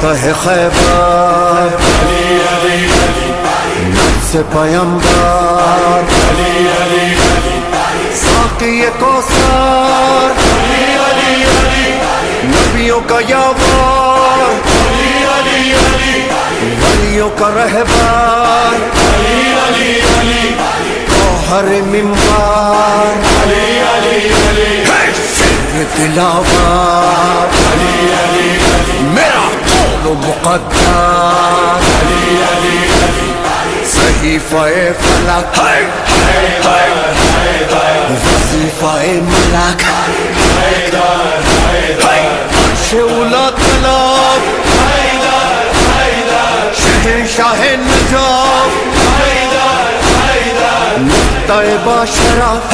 فاتح خیبر نفس پیمبر ساقی کوثر نبیوں کا یاور ولیوں کا رہبر گوہر منبر سر تلاوت میرا قول مقدر صحیفہ فلک وظیفہ ملک عرش اولی طلب شہنشاہ نجف نقطہ باشرف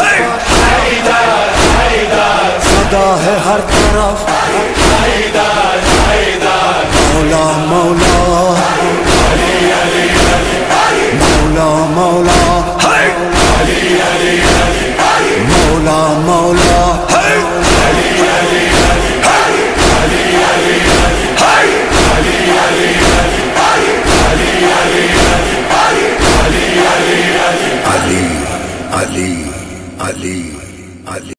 صدا ہے ہر طرف مولا مولا مولا مولا مولا مولا